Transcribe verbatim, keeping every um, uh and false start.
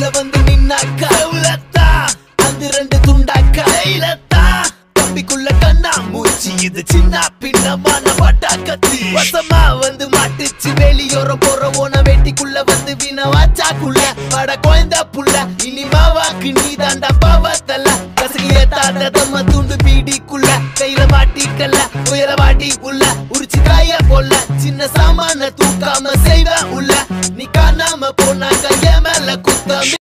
வந்து நின்னாக்கா அந்த ரெண்டு துண்டாக்கா தம்பிக்குள்ள கண்ணா மூச்சு இது சின்ன பின்னமான பட்டா கத்தி வசமா வந்து மாட்டுச்சு வெளியோரம் போற ஓன வேட்டிக்குள்ள வந்து வீண வாச்சாக்குள்ள பட குழந்த புள்ள இனி மாவாக்கு நீ தாண்டா பாவத்தல்ல கசகிய தாத்தம்மா துண்டு பீடிக்குள்ள கையில மாட்டிக்கல்ல உயர வாட்டி உள்ள உரிச்சு காய போல சின்ன சாமான தூக்காம செய்வ உள்ள நீ காணாம போனாக்க என் மேல குத்தம்